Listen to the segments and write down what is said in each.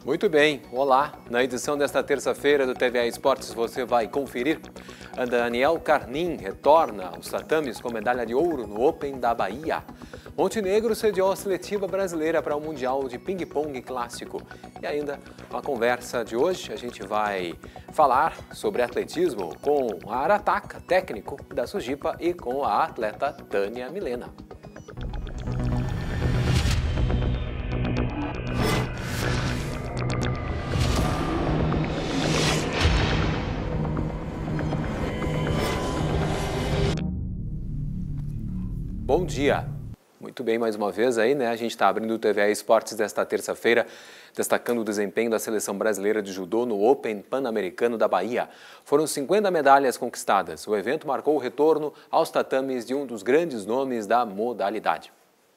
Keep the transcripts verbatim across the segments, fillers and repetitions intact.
Muito bem, olá. Na edição desta terça-feira do T V A Esportes você vai conferir. A Daniel Carnin retorna aos tatames com medalha de ouro no Open da Bahia. Montenegro sediou a seletiva brasileira para o Mundial de Ping-Pong Clássico. E ainda, na conversa de hoje, a gente vai falar sobre atletismo com a Arataka, técnico da Sojipa, e com a atleta Tânia Milena. Bom dia! Muito bem, mais uma vez aí, né? A gente está abrindo o T V A Esportes desta terça-feira, destacando o desempenho da seleção brasileira de judô no Open Pan-Americano da Bahia. Foram cinquenta medalhas conquistadas. O evento marcou o retorno aos tatames de um dos grandes nomes da modalidade.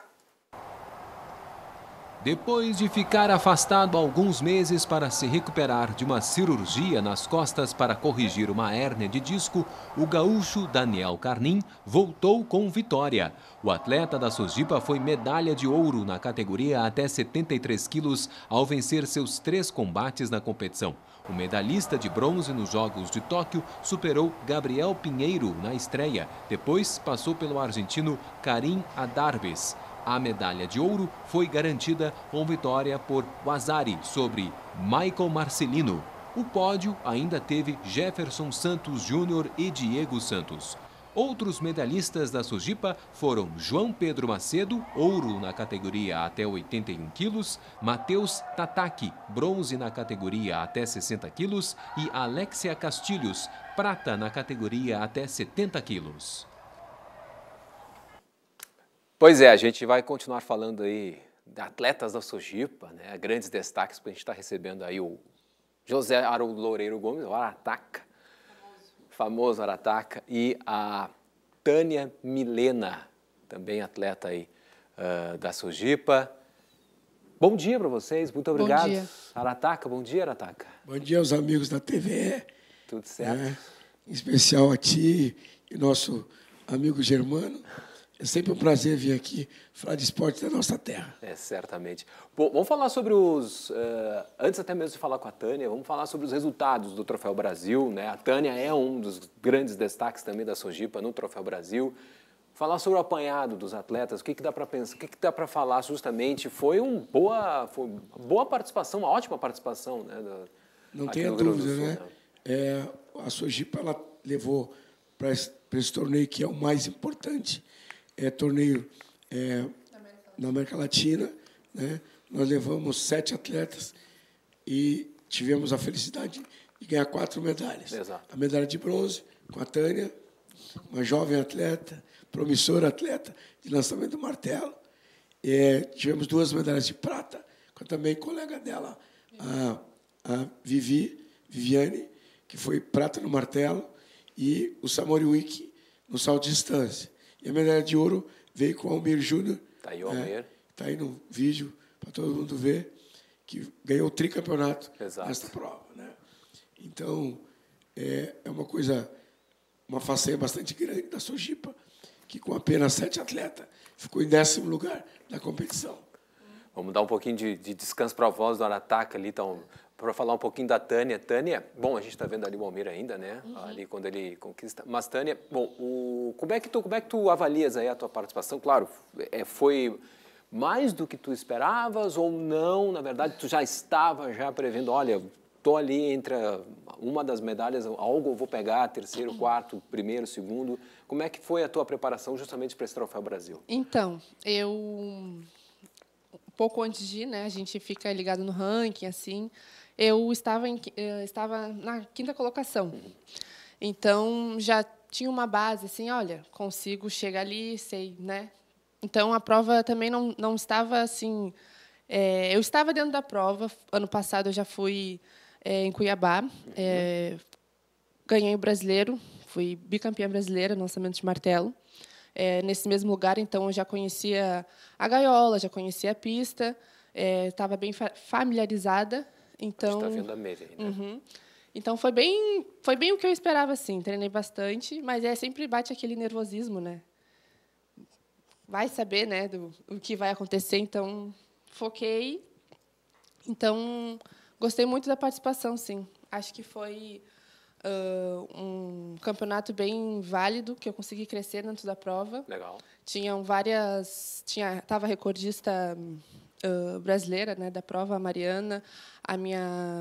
Depois de ficar afastado alguns meses para se recuperar de uma cirurgia nas costas para corrigir uma hérnia de disco, o gaúcho Daniel Carnin voltou com vitória. O atleta da Sojipa foi medalha de ouro na categoria até setenta e três quilos ao vencer seus três combates na competição. O medalhista de bronze nos Jogos de Tóquio superou Gabriel Pinheiro na estreia. Depois passou pelo argentino Karim Adarbes. A medalha de ouro foi garantida com vitória por Wazari sobre Michael Marcelino. O pódio ainda teve Jefferson Santos Júnior e Diego Santos. Outros medalhistas da Sojipa foram João Pedro Macedo, ouro na categoria até oitenta e um quilos, Matheus Tataki, bronze na categoria até sessenta quilos e Alexia Castilhos, prata na categoria até setenta quilos. Pois é, a gente vai continuar falando aí de atletas da Sojipa, né? Grandes destaques, porque a gente está recebendo aí o José Haroldo Loureiro Gomes, o Arataka, famoso, famoso Arataka, e a Tânia Milena, também atleta aí uh, da Sojipa. Bom dia para vocês, muito obrigado. Bom dia. Arataka, bom dia, Arataka. Bom dia aos amigos da T V E. Tudo certo. É, em especial a ti e nosso amigo Germano. É sempre um prazer vir aqui falar de esporte da nossa terra. É, certamente. Bom, vamos falar sobre os... Uh, antes até mesmo de falar com a Tânia, vamos falar sobre os resultados do Troféu Brasil, né? A Tânia é um dos grandes destaques também da Sojipa no Troféu Brasil. Falar sobre o apanhado dos atletas, o que, que dá para pensar, o que, que dá para falar justamente. Foi uma boa, foi uma boa participação, uma ótima participação, né? Da, Não tenha dúvida, Sul, né? né? É, a Sojipa ela levou para esse, para esse torneio que é o mais importante. É torneio é, na América Latina, né? Nós levamos sete atletas e tivemos a felicidade de ganhar quatro medalhas. Exato. A medalha de bronze com a Tânia, uma jovem atleta, promissora atleta de lançamento do martelo. É, tivemos duas medalhas de prata com também colega dela, a, a Vivi, Viviane, que foi prata no martelo, e o Samori Wiki no salto de distância. E a medalha de ouro veio com o Almir Júnior. Está aí o Almir. Está é, aí no vídeo para todo mundo ver, que ganhou o tricampeonato Exato. nesta prova. Né? Então, é, é uma coisa, uma façanha bastante grande da Sojipa, que com apenas sete atletas ficou em décimo lugar na competição. Vamos dar um pouquinho de, de descanso para a voz do Arataka ali, então, para falar um pouquinho da Tânia. Tânia, bom, a gente está vendo ali o Almir ainda, né? Uhum. Ali quando ele conquista. Mas, Tânia, bom, o, como, é que tu, como é que tu avalias aí a tua participação? Claro, é, foi mais do que tu esperavas ou não? Na verdade, tu já estava já prevendo, olha, estou ali entre a, uma das medalhas, algo eu vou pegar, terceiro, quarto, primeiro, segundo. Como é que foi a tua preparação justamente para esse Troféu Brasil? Então, eu... pouco antes de ir, né, a gente fica ligado no ranking, assim, eu estava, em, eu estava na quinta colocação. Então, já tinha uma base, assim, olha, consigo chegar ali, sei, né? Então, a prova também não, não estava, assim... É, eu estava dentro da prova. Ano passado, eu já fui é, em Cuiabá. É, ganhei o brasileiro, fui bicampeã brasileira no lançamento de martelo. É, nesse mesmo lugar, então, eu já conhecia a gaiola, já conhecia a pista, estava é, bem fa familiarizada. Então, está vendo a Meire, né? Uhum. Então, foi bem, foi bem o que eu esperava, assim. Treinei bastante, mas é sempre bate aquele nervosismo, né? Vai saber, né, do, do que vai acontecer. Então, foquei Então, gostei muito da participação, sim. Acho que foi uh, um campeonato bem válido, que eu consegui crescer dentro da prova. Legal. Tinham várias... Tinha, estava recordista uh, brasileira, né, da prova, a Mariana, a minha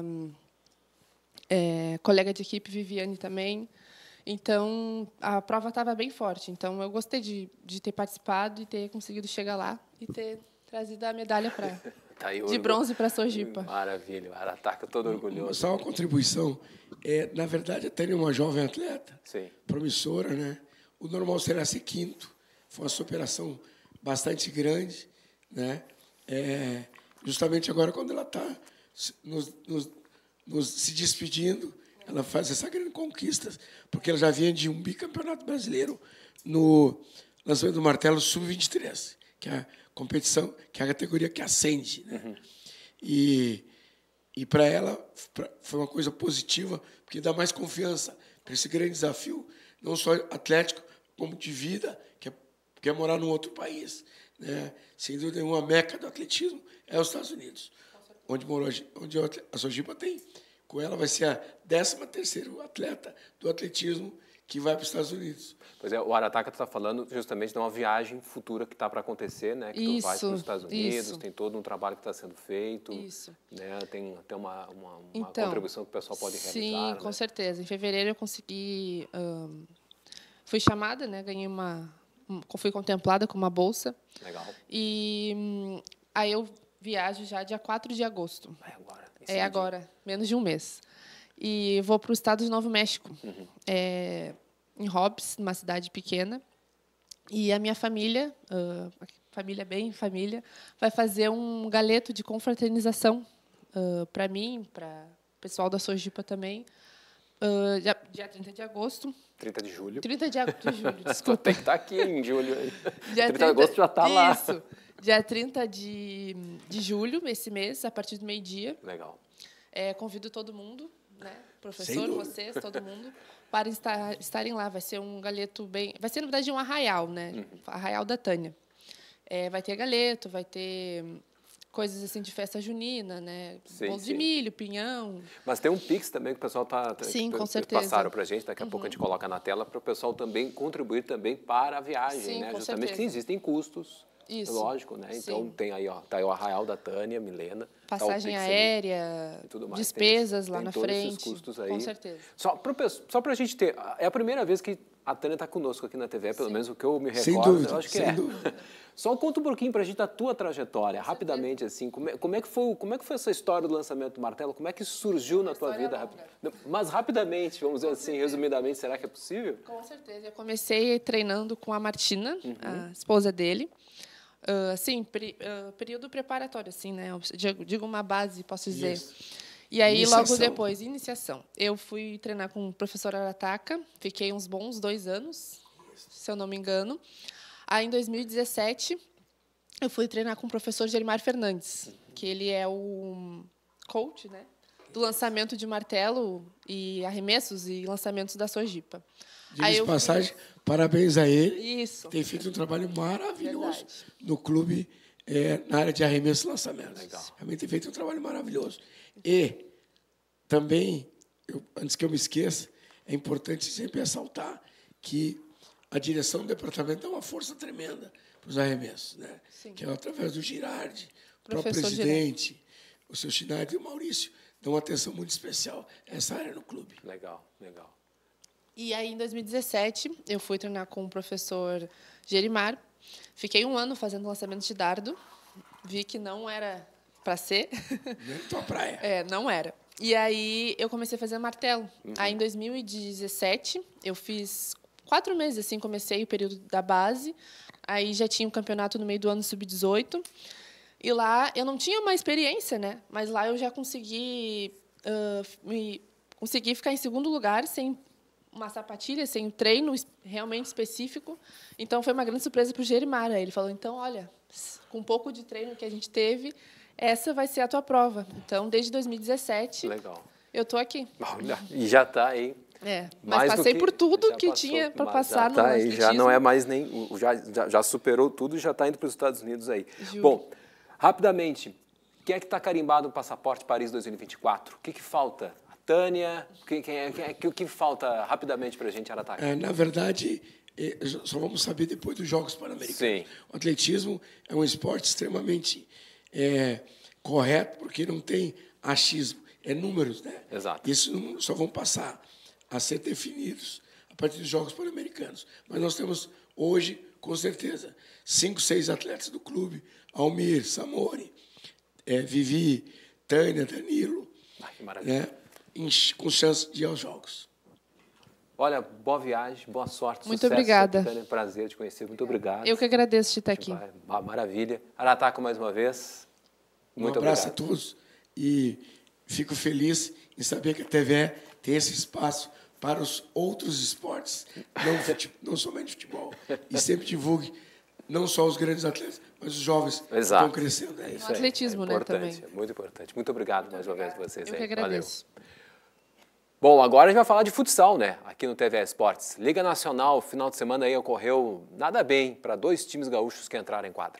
é, colega de equipe, Viviane, também. Então, a prova estava bem forte. Então, eu gostei de, de ter participado e ter conseguido chegar lá e ter trazido a medalha para Tá aí, de bronze para a Sojipa. Maravilha, o Arataca todo orgulhoso. Só uma contribuição. É, na verdade, a Tânia é uma jovem atleta, Sim. promissora, né? O normal será ser quinto. Foi uma superação bastante grande, né? É, justamente agora, quando ela está nos, nos, nos se despedindo, ela faz essa grande conquista, porque ela já vinha de um bicampeonato brasileiro no lançamento do martelo sub vinte e três, que é a competição, que é a categoria que ascende, né? Uhum. E, e para ela pra, foi uma coisa positiva, porque dá mais confiança para esse grande desafio, não só atlético, como de vida, que é, que é morar num outro país, né? Sem dúvida nenhuma, a meca do atletismo é os Estados Unidos, onde, morou, onde a Sojipa tem. Com ela vai ser a décima terceira atleta do atletismo que vai para os Estados Unidos. Pois é, o Arataca está falando justamente de uma viagem futura que está para acontecer, né? Que isso, tu vai para os Estados Unidos, isso. tem todo um trabalho que está sendo feito. Isso. Né? Tem, tem uma, uma, uma então, contribuição que o pessoal pode realizar. Sim, com né? certeza. Em fevereiro eu consegui... Um, fui chamada, né? Ganhei uma... Um, fui contemplada com uma bolsa. Legal. E um, aí eu viajo já dia quatro de agosto. É agora. É agora, dia. Menos de um mês. E vou para o estado de Novo México, uhum. é, em Hobbs, numa cidade pequena. E a minha família, uh, família bem família, vai fazer um galeto de confraternização uh, para mim, para o pessoal da Sojipa também, uh, dia, dia trinta de agosto. trinta de julho. trinta de, de julho, desculpa. Tem que estar aqui em julho. Dia trinta de agosto já está lá. Isso. Dia trinta de, de julho, esse mês, a partir do meio-dia. Legal. É, convido todo mundo, né? Professor, vocês, todo mundo, para estar, estarem lá. Vai ser um galeto bem... Vai ser, na verdade, um arraial, né? Uhum. Arraial da Tânia. É, vai ter galeto, vai ter coisas assim de festa junina, né? Sim, bolos sim. de milho, pinhão. Mas tem um Pix também que o pessoal tá, sim, que, com que certeza. passaram para a gente, daqui a uhum. pouco a gente coloca na tela, para o pessoal também contribuir também para a viagem, sim, né? Com Justamente certeza. que existem custos. Isso. Lógico, né? Então Sim. tem aí, ó, tá aí o Arraial da Tânia, Milena. Passagem tá aérea, tudo mais. Despesas tem, lá tem na todos frente. Esses custos aí. Com certeza. Só para só a gente ter. É a primeira vez que a Tânia está conosco aqui na T V, pelo sim. menos o que eu me recordo. Sem dúvida, eu acho que sem é. dúvida. Só conta um pouquinho para a gente da tua trajetória, com rapidamente, certeza. assim. Como é, como, é que foi, como é que foi essa história do lançamento do martelo? Como é que isso surgiu na tua vida? Longa. Mas rapidamente, vamos dizer com assim, certeza. resumidamente, será que é possível? Com certeza. Eu comecei treinando com a Martina, uhum. a esposa dele. Uh, sim, peri, uh, período preparatório, assim, né? Eu digo, digo uma base, posso dizer. Isso. E aí, iniciação. Logo depois, iniciação. Eu fui treinar com o professor Arataca, fiquei uns bons dois anos, Isso. se eu não me engano. Aí, em dois mil e dezessete, eu fui treinar com o professor Gerimar Fernandes, uhum. que ele é o coach, né, do lançamento de martelo e arremessos e lançamentos da Sojipa. Diga-se de passagem, fui... parabéns a ele. Isso. Tem feito um trabalho maravilhoso Verdade. no clube, é, na área de arremesso e lançamento. Legal. Realmente tem feito um trabalho maravilhoso. E também, eu, antes que eu me esqueça, é importante sempre ressaltar que a direção do departamento dá uma força tremenda para os arremessos, né? Que é através do Girardi, o próprio presidente, Girardi. O seu Schneider e o Maurício dão uma atenção muito especial a essa área no clube. Legal, legal. E aí, em dois mil e dezessete, eu fui treinar com o professor Gerimar. Fiquei um ano fazendo lançamento de dardo. Vi que não era para ser. Nem tua praia. É, não era. E aí, eu comecei a fazer martelo. Uhum. Aí, em dois mil e dezessete, eu fiz quatro meses, assim, comecei o período da base. Aí, já tinha um campeonato no meio do ano sub dezoito. E lá, eu não tinha uma experiência, né? Mas lá eu já consegui, uh, me, consegui ficar em segundo lugar, sem uma sapatilha, sem um treino realmente específico. Então, foi uma grande surpresa para o Gerimar. Ele falou, então, olha, com um pouco de treino que a gente teve, essa vai ser a tua prova. Então, desde dois mil e dezessete, Legal. eu estou aqui. Olha, e já está aí. É, mas passei que, por tudo que passou, tinha para passar já tá no aí, atletismo. já não é mais nem... Já, já, já superou tudo e já está indo para os Estados Unidos aí. Juro. Bom, rapidamente, quem é que está carimbado no Passaporte Paris dois mil e vinte e quatro? O que, que falta? A Tânia? Quem, quem é, quem é, o que falta rapidamente para a gente, Arataca? É, na verdade, só vamos saber depois dos Jogos Pan-Americanos. Sim. O atletismo é um esporte extremamente é, correto, porque não tem achismo, é números, né? Exato. Isso só vão passar a ser definidos a partir dos Jogos Pan-Americanos. Mas nós temos hoje, com certeza, cinco, seis atletas do clube: Almir, Samori, é, Vivi, Tânia, Danilo, ah, que maravilha. Né, em, com chance de ir aos Jogos. Olha, boa viagem, boa sorte, muito sucesso. Obrigada. Tânia, prazer te conhecer, muito obrigado. Eu que agradeço de estar aqui. Vai, maravilha. Arataca, mais uma vez, muito Um abraço obrigado. a todos e fico feliz em saber que a T V E tem esse espaço para os outros esportes, não, fute, não somente futebol, e sempre divulgue não só os grandes atletas, mas os jovens Exato. que estão crescendo. É isso. O atletismo, é né, importante, também. É muito importante. Muito obrigado mais uma vez a vocês. Eu aí. que agradeço. Valeu. Bom, agora a gente vai falar de futsal, né? Aqui no T V E Esportes. Liga Nacional, final de semana aí ocorreu nada bem para dois times gaúchos que entraram em quadra.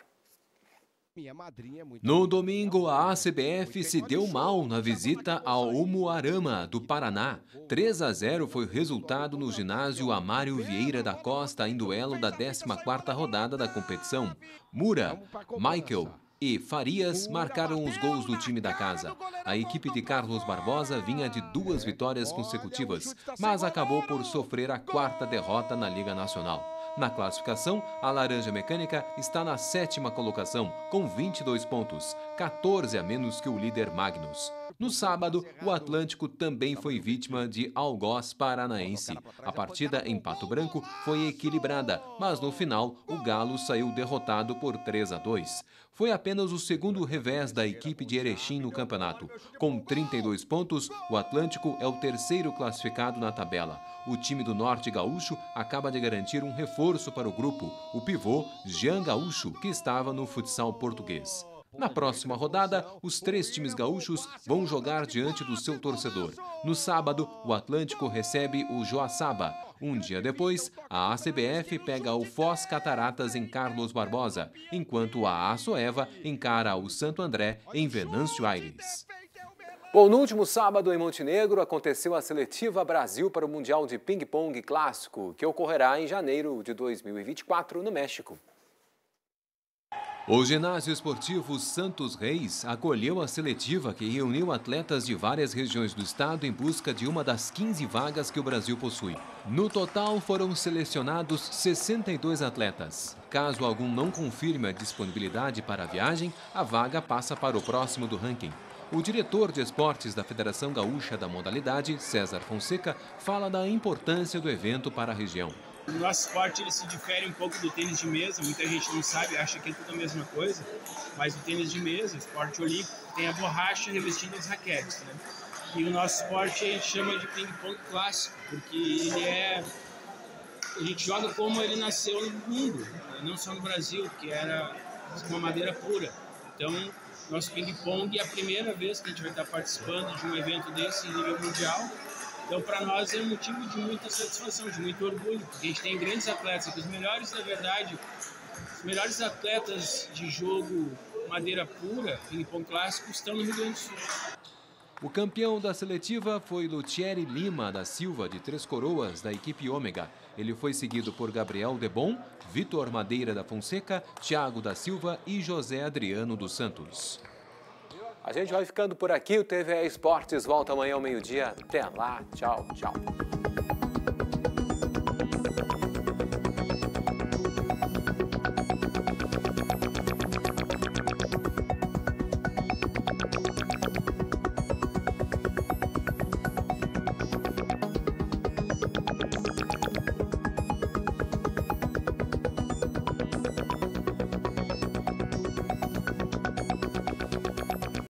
No domingo, a A C B F se deu mal na visita ao Umuarama, do Paraná. três a zero foi o resultado no ginásio Amário Vieira da Costa, em duelo da décima quarta rodada da competição. Mura, Michael e Farias marcaram os gols do time da casa. A equipe de Carlos Barbosa vinha de duas vitórias consecutivas, mas acabou por sofrer a quarta derrota na Liga Nacional. Na classificação, a Laranja Mecânica está na sétima colocação, com vinte e dois pontos, quatorze a menos que o líder Magnus. No sábado, o Atlântico também foi vítima de algoz paranaense. A partida em Pato Branco foi equilibrada, mas no final, o Galo saiu derrotado por três a dois. Foi apenas o segundo revés da equipe de Erechim no campeonato. Com trinta e dois pontos, o Atlântico é o terceiro classificado na tabela. O time do Norte Gaúcho acaba de garantir um reforço para o grupo, o pivô Jean Gaúcho, que estava no futsal português. Na próxima rodada, os três times gaúchos vão jogar diante do seu torcedor. No sábado, o Atlântico recebe o Joaçaba. Um dia depois, a A C B F pega o Foz Cataratas em Carlos Barbosa, enquanto a Açoeva encara o Santo André em Venâncio Aires. Bom, no último sábado, em Montenegro, aconteceu a seletiva Brasil para o Mundial de Ping-Pong Clássico, que ocorrerá em janeiro de dois mil e vinte e quatro, no México. O ginásio esportivo Santos Reis acolheu a seletiva que reuniu atletas de várias regiões do estado em busca de uma das quinze vagas que o Brasil possui. No total, foram selecionados sessenta e dois atletas. Caso algum não confirme a disponibilidade para a viagem, a vaga passa para o próximo do ranking. O diretor de esportes da Federação Gaúcha da modalidade, César Fonseca, fala da importância do evento para a região. O nosso esporte ele se difere um pouco do tênis de mesa, muita gente não sabe, acha que é tudo a mesma coisa, mas o tênis de mesa, o esporte olímpico, tem a borracha revestida as raquetes, né? E o nosso esporte a gente chama de ping-pong clássico, porque ele é... a gente joga como ele nasceu no mundo, né? Não só no Brasil, que era uma madeira pura. Então, nosso ping-pong é a primeira vez que a gente vai estar participando de um evento desse em nível mundial. Então, para nós é um motivo de muita satisfação, de muito orgulho, porque a gente tem grandes atletas, os melhores, na verdade, os melhores atletas de jogo madeira pura, ping-pong clássico, estão no Rio Grande do Sul. O campeão da seletiva foi Lutieri Lima da Silva, de Três Coroas, da equipe Ômega. Ele foi seguido por Gabriel Debon, Vitor Madeira da Fonseca, Thiago da Silva e José Adriano dos Santos. A gente vai ficando por aqui, o T V E Esportes volta amanhã ao meio-dia. Até lá, tchau, tchau.